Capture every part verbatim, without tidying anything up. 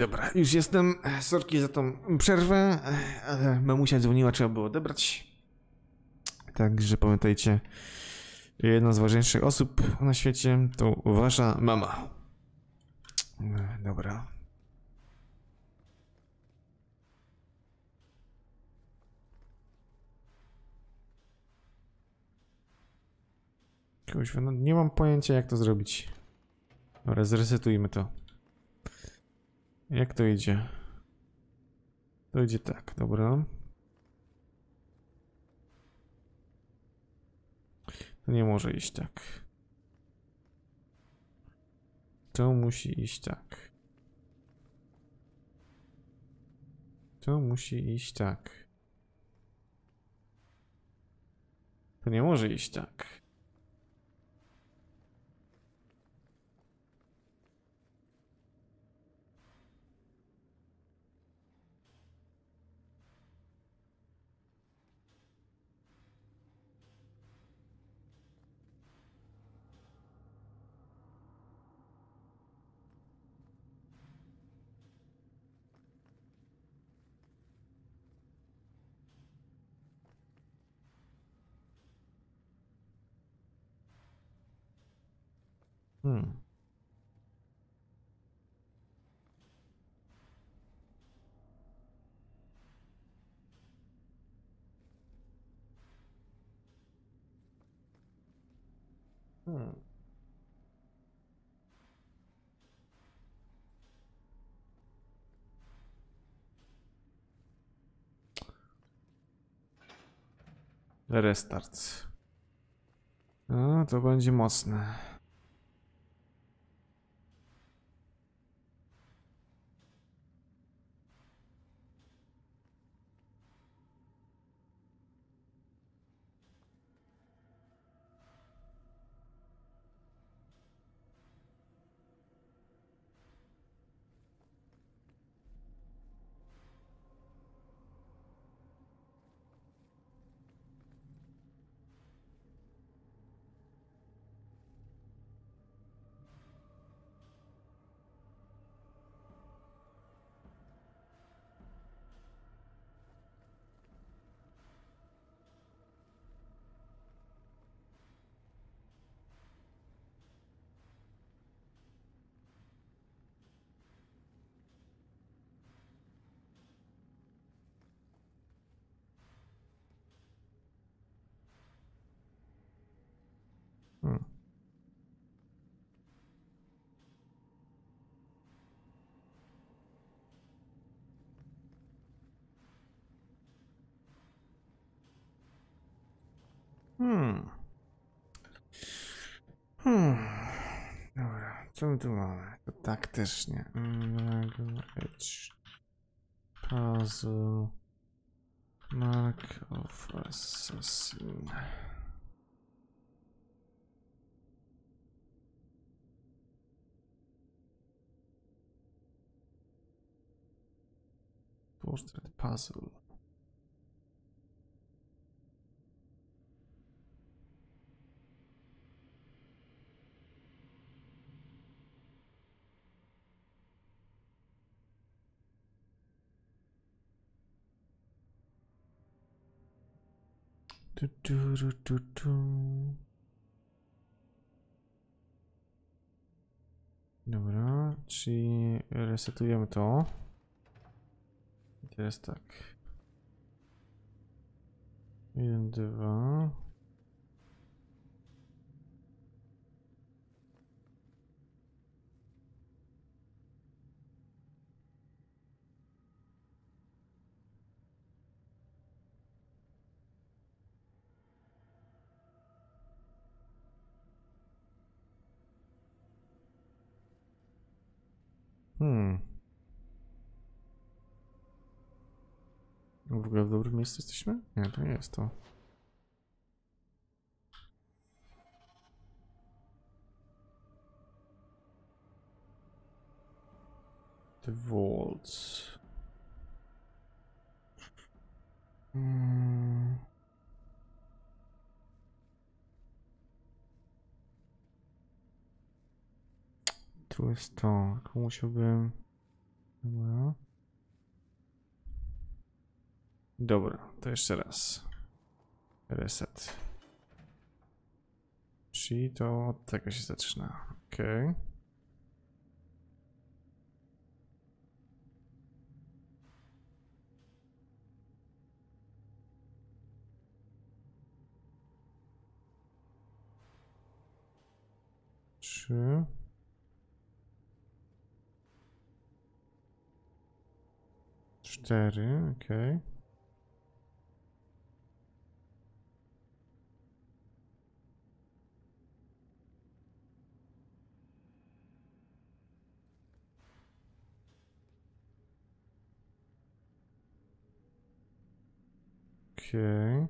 Dobra, już jestem. Sorki za tą przerwę, ale mamusia dzwoniła, trzeba było odebrać. Także pamiętajcie, jedna z ważniejszych osób na świecie to wasza mama. Dobra. Kuźwa, no nie mam pojęcia, jak to zrobić. Dobra, zresetujmy to. Jak to idzie? To idzie tak, dobra. To nie może iść tak. To musi iść tak. To musi iść tak. To nie może iść tak. Hmm. Hmm. Restart. No, to będzie mocne. Hmm. Hmm. Hmm. Dobra, co my tu mamy? To tak też nie. Edge. Puzzle. Mark of Assassin. Portrait puzzle. Tu, tu, tu, tu, tu. Dobra, czyli resetujemy to. I teraz tak. Jeden, dwa. Hmm. W ogóle w dobrym miejscu jesteśmy? Nie, to nie jest to. The vaults. Hmm. Tu jest to. Tylko musiałbym... Dobra. Dobra, to jeszcze raz. Reset. Czyli to od tego się zaczyna. Okej. Okay. Trzy. Cztery, okej. Okay. Okej. Okay.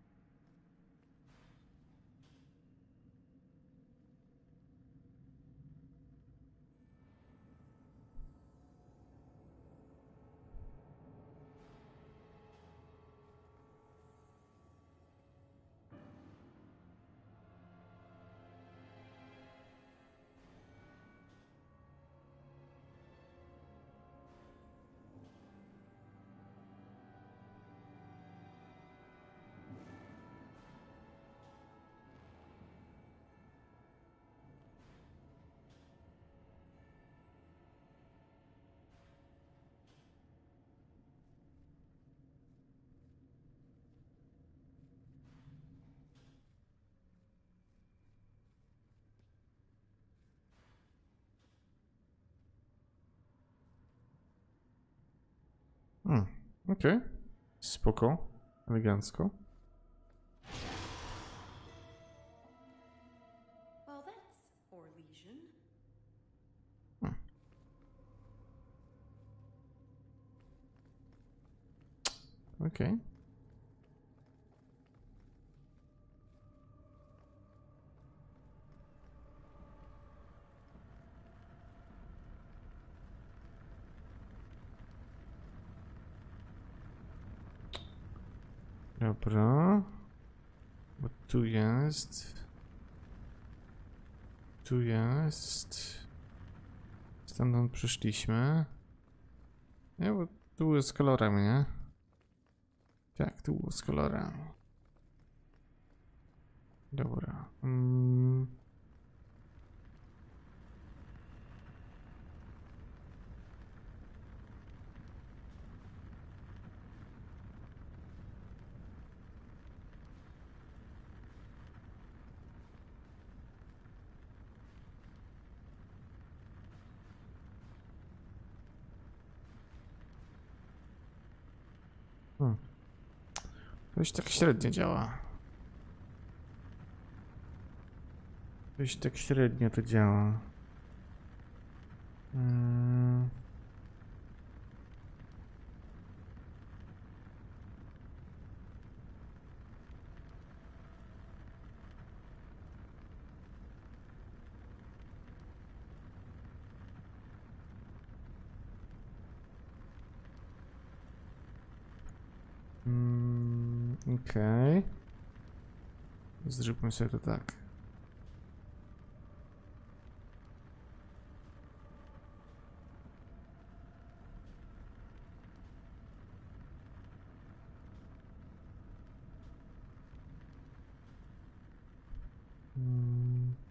Hmm, okej. Okay. Spoko. Elegancko. Hmm. Okej. Okay. Dobra. Bo tu jest. Tu jest. Stamtąd przyszliśmy. Nie, bo tu było z kolorem, nie? Tak, tu było z kolorem. Dobra. Mm. Hmm. To już tak średnio działa. To już tak średnio to działa. Hmm. Mm, okej. Okay. Zróbmy sobie to tak. Mm.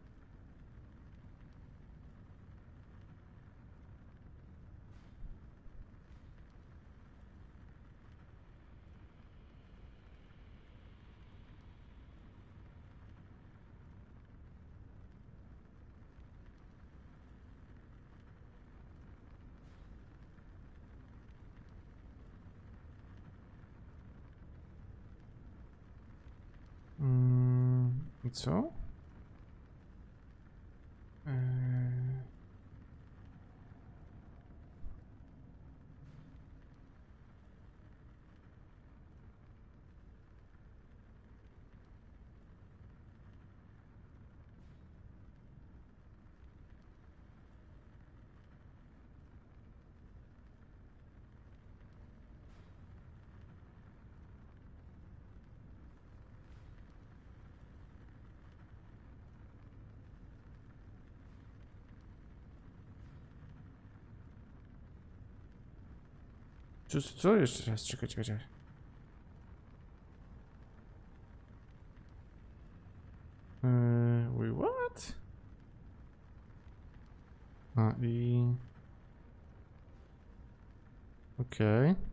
Mm. I co? Eee. Co, co? Jeszcze raz, czekaj, czekaj, czekaj. Eee, wait, what? A i... Okej. Okay.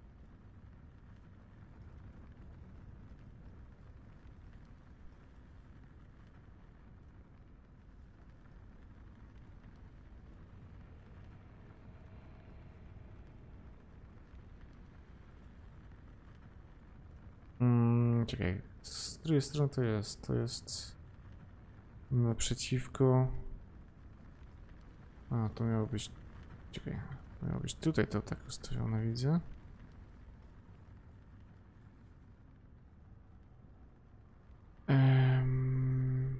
Mm, czekaj, z której strony to jest? To jest naprzeciwko. A, to miało być. Czekaj, to miało być tutaj, to tak ustawione widzę. Um...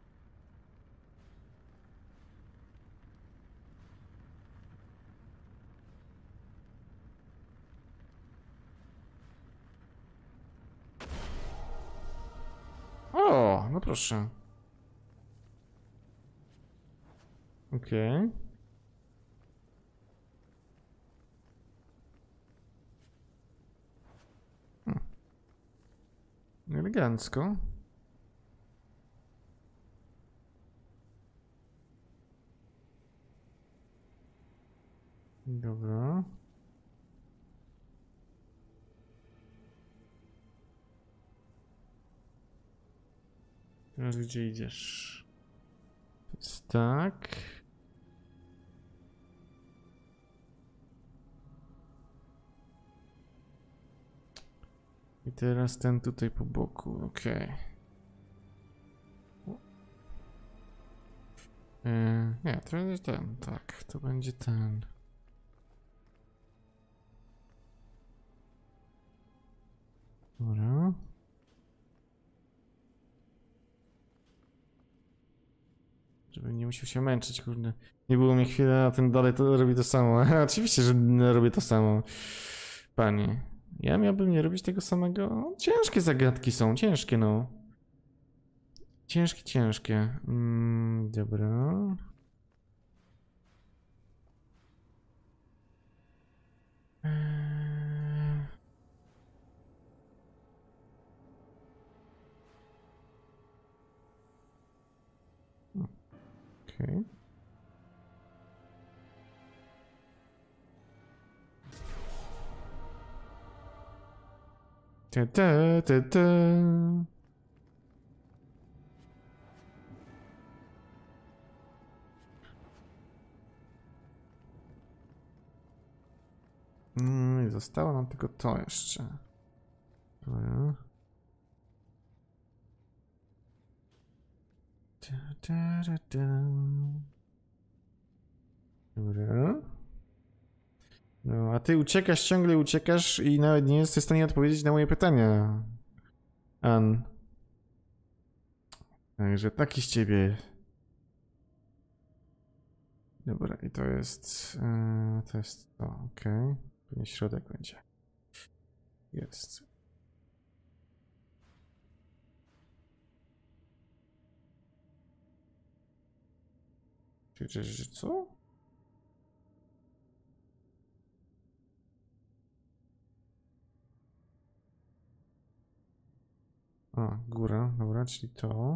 O, no proszę. Okej. Okay. Hmm. Elegancko. Dobra. Teraz gdzie idziesz? Jest tak. I teraz ten tutaj po boku, okej. Okay. Yy, nie, to będzie ten, tak, to będzie ten. Dobra. Żeby nie musiał się męczyć, kurde. Nie było mi chwilę, a ten dalej to robi to samo. Oczywiście, że robię to samo. Panie, ja miałbym nie robić tego samego? No, ciężkie zagadki są, ciężkie no. Ciężkie, ciężkie. Mm, dobra. Eee... Okej. Okay. Te, te, te, te. Mm, i zostało nam tylko to jeszcze. Dobra. Dobra. No, a ty uciekasz, ciągle uciekasz i nawet nie jesteś w stanie odpowiedzieć na moje pytania. An. Także taki z ciebie. Dobra, i to jest... Yy, to jest to, okej. Okay. Pewnie środek będzie. Jest. Czyli, że co? A, góra, dobra, czyli to.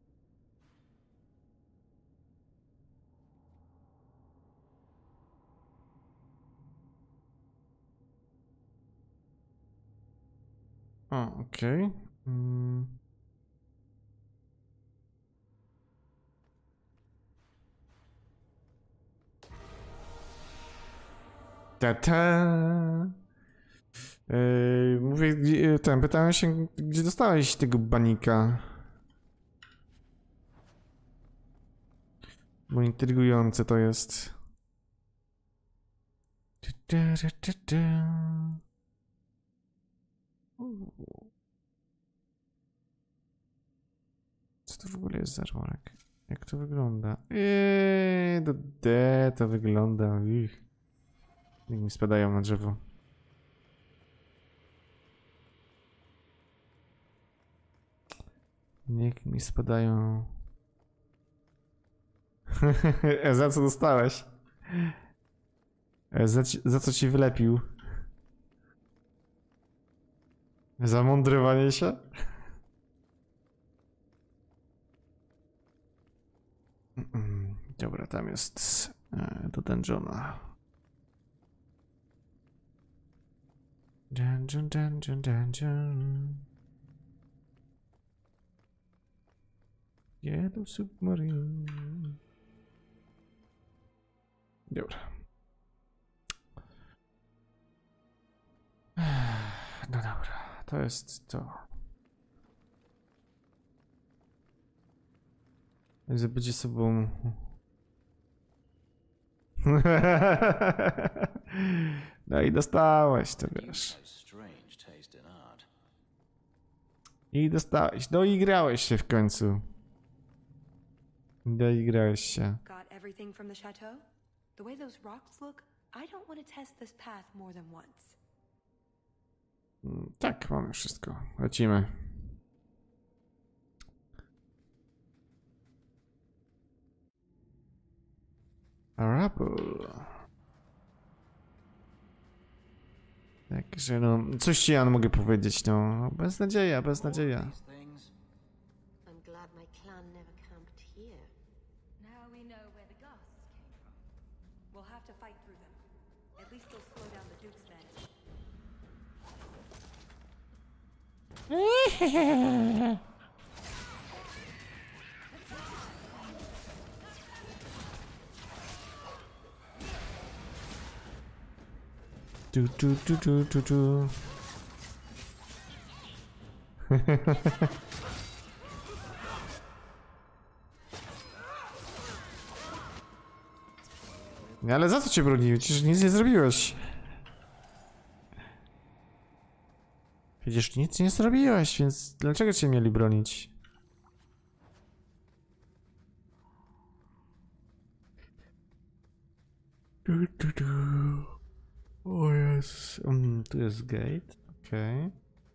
A, okej. Okay. Mm. Ta-ta! Yy, mówię, ten, pytałem się, gdzie dostałeś tego banika? Bo intrygujące to jest. Co to w ogóle jest za żołek? Jak to wygląda? Eee, do D to wygląda. Ich. Niech mi spadają na drzewo. Niech mi spadają. Za co dostałeś? Za, za co ci wylepił? Zamądrywanie się? Dobra, tam jest e, do dungeona. Dungeon, dungeon, dungeon. Yellow submarine. Dobra. No dobra, to jest to. Zabycie sobą. No i dostałeś, to wiesz. I dostałeś. Doigrałeś się w końcu. Doigrałeś się. Got everything from the chateau? The way those rocks look, I don't want to test this path more than once. Tak, mamy wszystko. Lecimy. Arable. Także no, coś ci ja mogę powiedzieć, no. Beznadzieja, beznadzieja. I'm glad my clan never camped here. Now we know where the ghosts came from. We'll have to fight through them. At least they'll slow down the Duke's then. Tu, tu, tu, tu, tu, tu. No ale za co cię bronił? Przecież nic nie zrobiłeś. Przecież nic nie zrobiłeś, więc dlaczego cię mieli bronić? Du, du, du. O jest. Um, tu jest gate. Okej. Okay.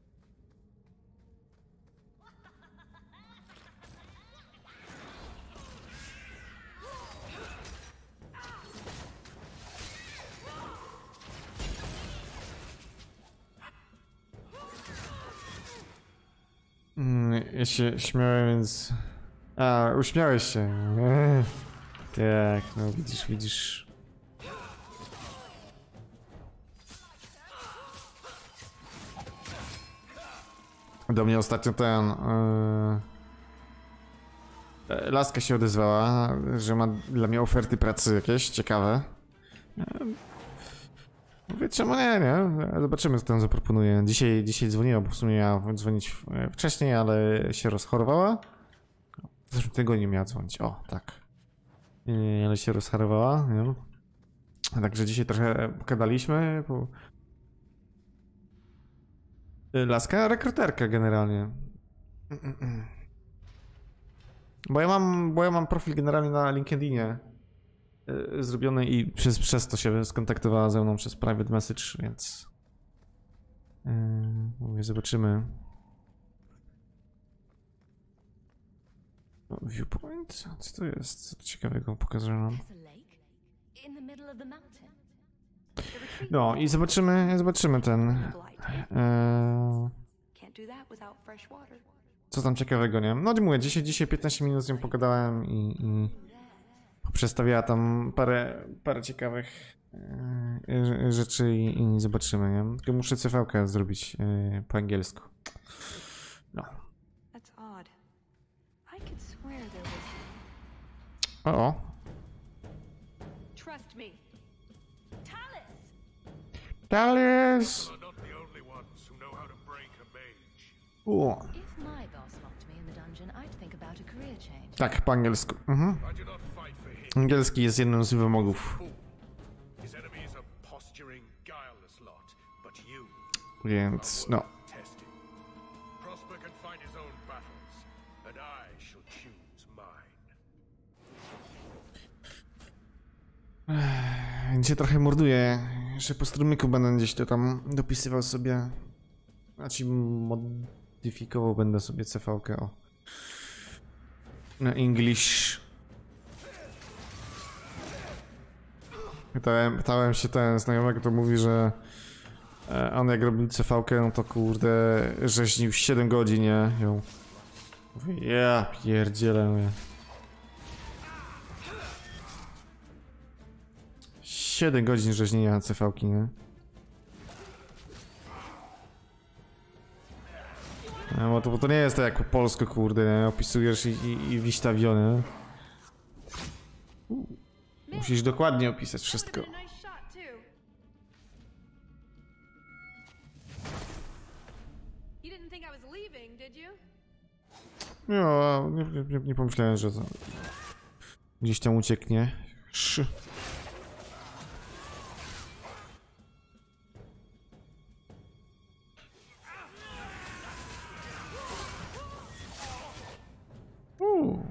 Mm, ja się śmiałem, więc... A, uśmiałeś się. Tak, no widzisz, widzisz. Do mnie ostatnio ten... Yy, laska się odezwała, że ma dla mnie oferty pracy jakieś ciekawe. Mówię, czemu nie, nie? Zobaczymy, co tam zaproponuje. Dzisiaj, dzisiaj dzwoniła, bo w sumie miała dzwonić wcześniej, ale się rozchorowała. W zeszłym tygodniu miała dzwonić, o, tak. Yy, ale się rozchorowała, nie? Także dzisiaj trochę pogadaliśmy, bo... Laska, rekruterka generalnie. Bo ja mam, bo ja mam profil generalnie na LinkedInie yy, zrobiony i przez, przez to się skontaktowała ze mną przez private message, więc yy, mówię, zobaczymy. O, viewpoint? Co to jest? Co to ciekawego pokażę nam? No i zobaczymy, zobaczymy ten... Yy, co tam ciekawego, nie? No mówię, dzisiaj, dzisiaj piętnaście minut z nią pogadałem i, i przestawiała tam parę, parę ciekawych yy, rzeczy i, i zobaczymy, nie? Tylko muszę C V-kę zrobić yy, po angielsku. No. O, o. Talis! O. Tak, po angielsku. Mhm. Angielski jest jednym z wymogów. Więc no. Ech, dzisiaj trochę morduję. Jeszcze po strumyku będę gdzieś to tam dopisywał sobie. Znaczy modyfikował będę sobie C V-kę, o. Na English. Pytałem, pytałem się ten znajomego, to mówi, że E, On jak robił C V-kę, no to kurde, rzeźnił siedem godzin, nie? Ją. Mówię, ja pierdzielę, mówię. siedem godzin rzeźnienia na C V-ki, nie? No, bo, to, bo to nie jest tak jak po polsku, kurde, nie? Opisujesz i, i, i wiśtawione. Musisz dokładnie opisać wszystko. That would've been a nice shot, too. You didn't think I was leaving, did you? No, nie, nie, nie pomyślałem, że to gdzieś tam ucieknie. Sz. Uuu.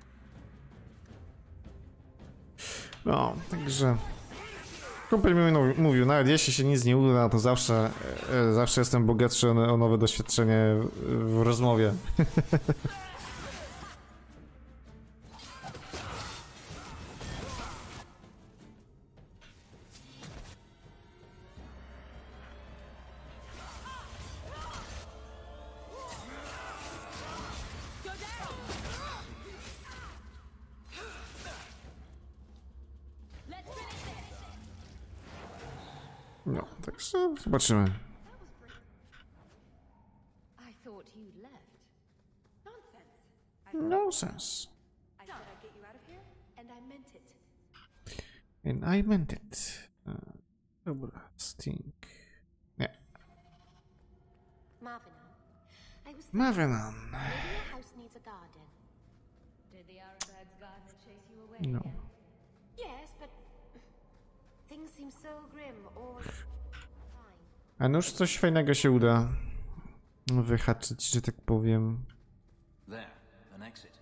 No, także kumpel mi mówił, mówił, nawet jeśli się nic nie uda, to zawsze, e, zawsze jestem bogatszy o, o nowe doświadczenie w, w rozmowie. No, także zobaczymy. I thought you'd left. Nonsense. I, No sense. I said I'd get you out of here, and I meant it. And I meant it. E, Dobra, Sting. Nie. Marvin, I was Mavenon. maybe your house needs a garden. Did the Arabag's gardener chase you away No. again? Yes, but things seem so grim or fine. A nuż coś fajnego się uda wyhaczyć, że tak powiem. There, an exit.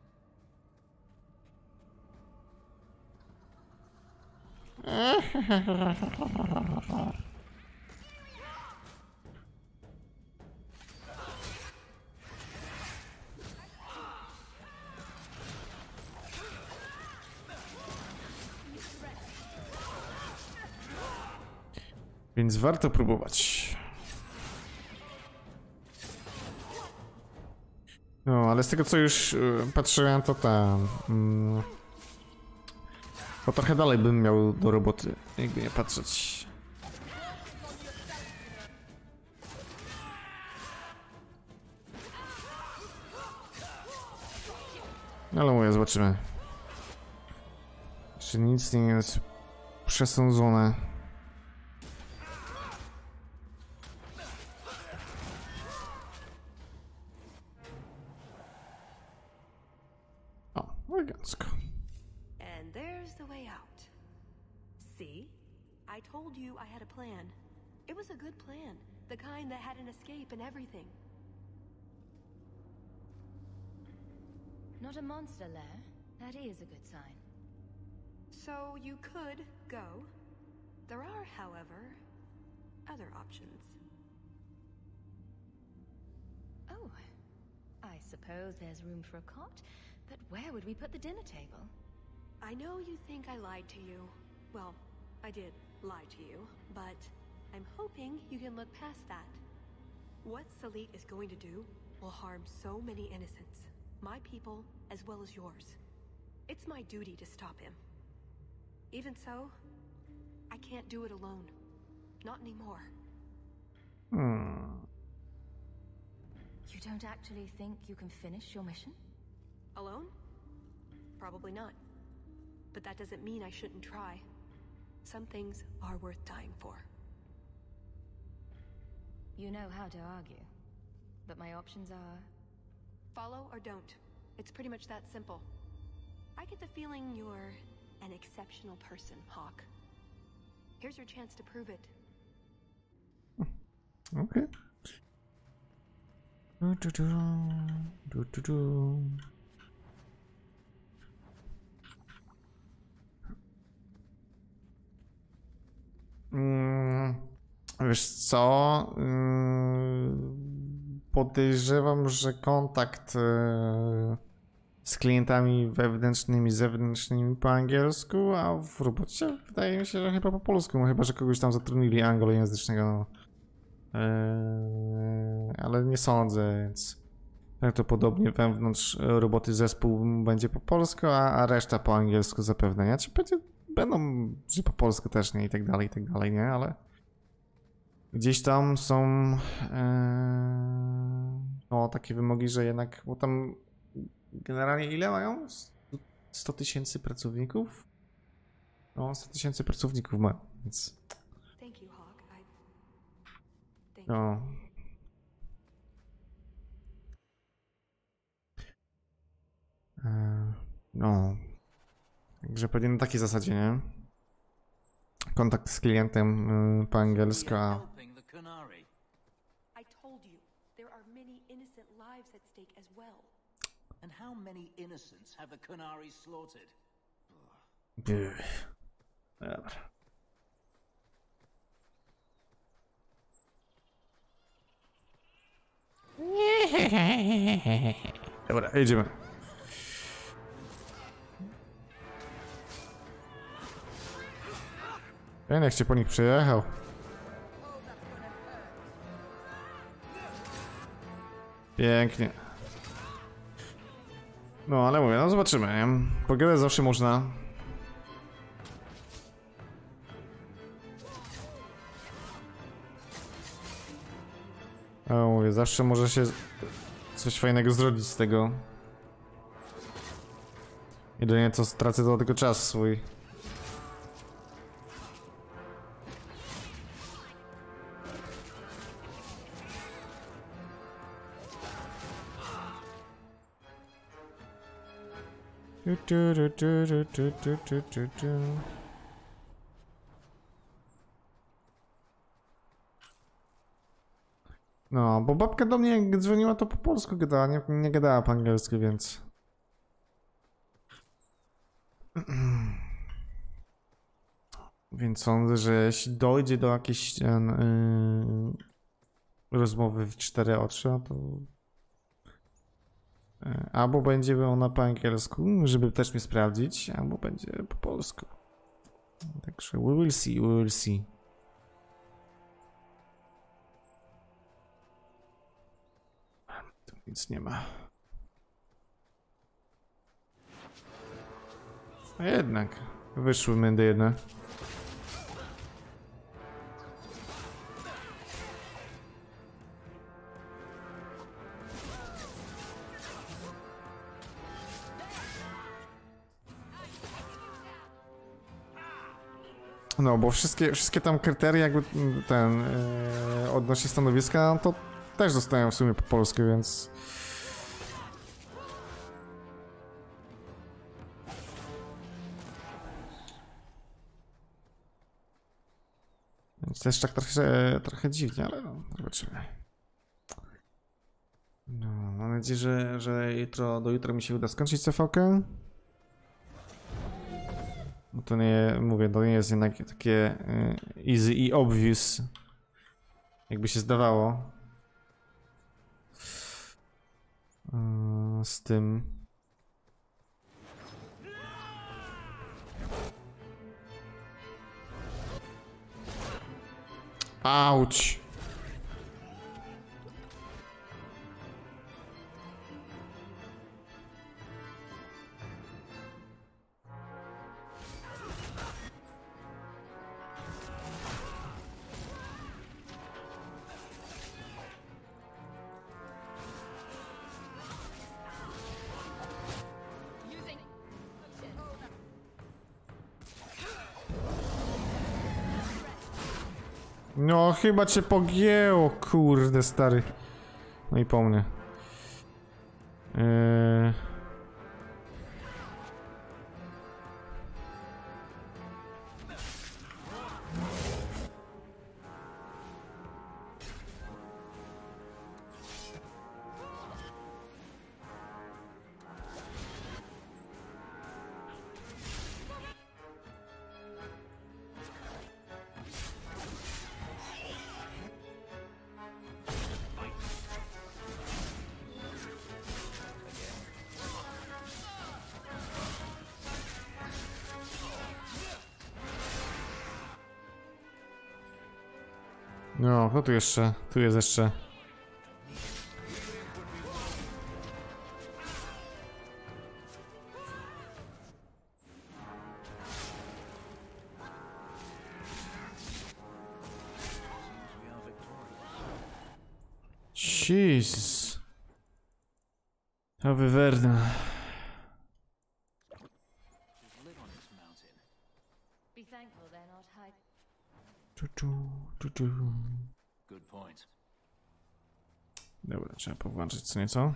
Więc warto próbować. No, ale z tego co już y, patrzyłem, to tam... Mm, to trochę dalej bym miał do roboty, jakby nie patrzeć. No ale mówię, zobaczymy. Czy nic nie jest przesądzone. O, elegancko. And there's the way out. See? I told you I had a plan. It was a good plan. The kind that had an escape and everything. Not a monster lair. That is a good sign. So you could go. There are, however, other options. Oh, I suppose there's room for a cot, but where would we put the dinner table? I know you think I lied to you. Well, I did lie to you, but I'm hoping you can look past that. What Salit is going to do will harm so many innocents. My people, as well as yours. It's my duty to stop him. Even so, I can't do it alone. Not anymore. Hmm. You don't actually think you can finish your mission? Alone? Probably not. But that doesn't mean I shouldn't try. Some things are worth dying for. You know how to argue, but my options are... Follow or don't. It's pretty much that simple. I get the feeling you're an exceptional person, Hawk. Here's your chance to prove it. Okay. Du, du, du, du, du, du. Mm, wiesz co? Mm, podejrzewam, że kontakt e, z klientami wewnętrznymi, zewnętrznymi po angielsku, a w robocie wydaje mi się, że chyba po polsku, no chyba że kogoś tam zatrudnili anglojęzycznego. No. Eee, ale nie sądzę, więc prawdopodobnie wewnątrz roboty zespół będzie po polsku, a, a reszta po angielsku zapewne, nie? Czy będzie, będą, że po polsku też, nie? I tak dalej, i tak dalej, nie? Ale gdzieś tam są eee, no, takie wymogi, że jednak, bo tam generalnie ile mają? sto tysięcy pracowników? No, sto tysięcy pracowników ma, więc Thank you, Hawk. I. Thank you. no. Eee, no. Także pewnie na takiej zasadzie, nie? Kontakt z klientem y, po angielsku, a Helping the Qunari. I told you, there are many innocent lives at stake as well. And how many innocents have the Qunari slaughtered? Ech. Dobra. Dobra, jedziemy. Ja niech cię po nich przyjechał. Pięknie. No, ale mówię, no zobaczymy, nie? Pogadać zawsze można. O, mówię, zawsze może się coś fajnego zrobić z tego. Jedynie co stracę to tylko czas swój. Tu, tu, tu, tu, tu, tu, tu, tu, tu. No, bo babka do mnie jak dzwoniła, to po polsku gadała, nie, nie gadała po angielsku, więc... Więc sądzę, że jeśli dojdzie do jakiejś ten, yy, rozmowy w cztery oczy, to... Yy, albo będzie ona po angielsku, żeby też mnie sprawdzić, albo będzie po polsku. Także we will see, we will see. Tu nic nie ma. A jednak, wyszły mędy jedne. No, bo wszystkie, wszystkie tam kryteria jakby ten yy, odnośnie stanowiska, to też zostają w sumie po polsku, więc... Więc też tak trochę, trochę dziwnie, ale no, zobaczymy. No, mam nadzieję, że, że jutro, do jutra mi się uda skończyć C V-kę. No to nie, mówię, to nie jest jednak takie y, easy i obvious, jakby się zdawało. Y, z tym. Auć! No, chyba cię pogięło, kurde, stary. No i po mnie. Yy... No, no tu jeszcze, tu jest jeszcze. Jesus. A wywerna. Be thankful they're not high. Czu, czu, czu, czu. Good point. Dobra, trzeba powłączyć co nieco.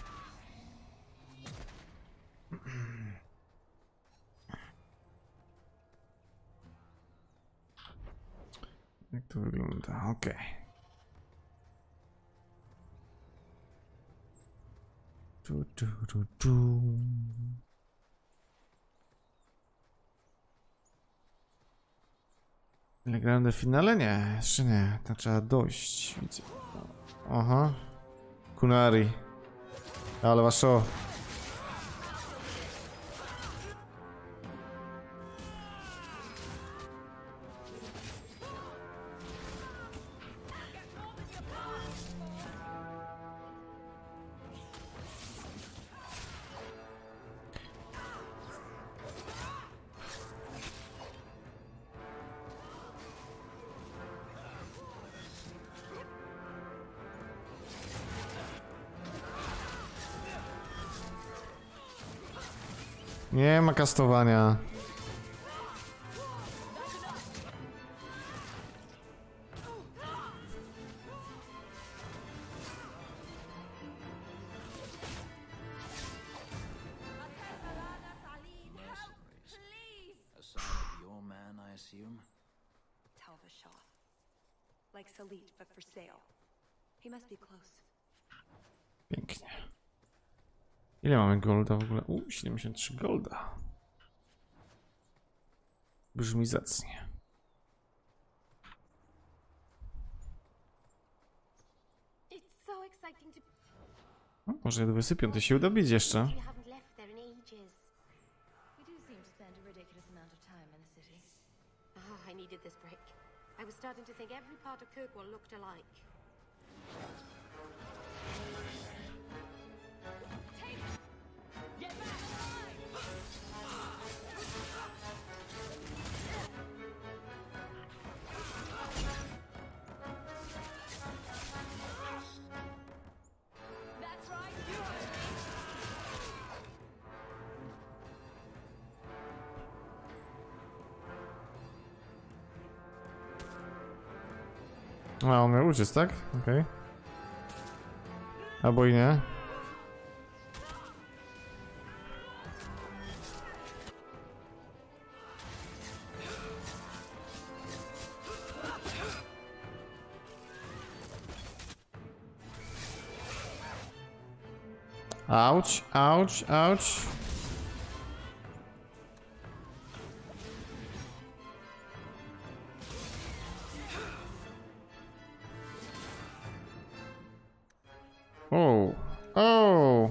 Jak to wygląda? Okej. Okay. Czu, czu, czu, czu. Ale grande finale? Nie, jeszcze nie. To trzeba dojść. Widzę. Aha. Kunari. Ale waszo. Nie ma kastowania. A sign of your man, I assume? Tell the Shah. Like Salit, but for sale. He must be close. Pięknie. Ile mamy golda w ogóle? U, siedemdziesiąt trzy golda. Brzmi zacnie. It's so exciting to. No, może dwudziesty piąty się uda bić jeszcze. You haven't left there in ages. We do seem to spend a ridiculous amount of time in the city. Oh, I needed this break. I was starting to think every part of Kirkwall looked alike. A, on miał uciec, tak? Okej. Okay. Albo i nie. Ouch, ouch, ouch. Oh, oh.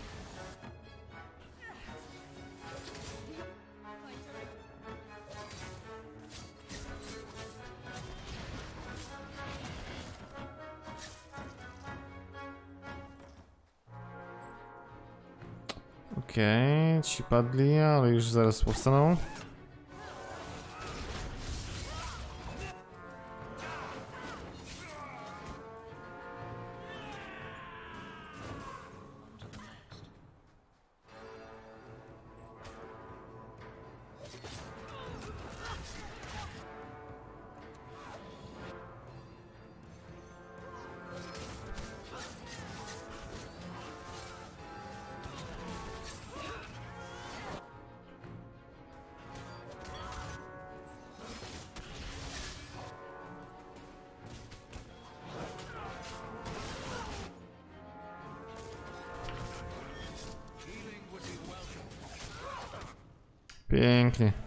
Okej, okay, ci padli, ale już zaraz powstaną. Pięknie.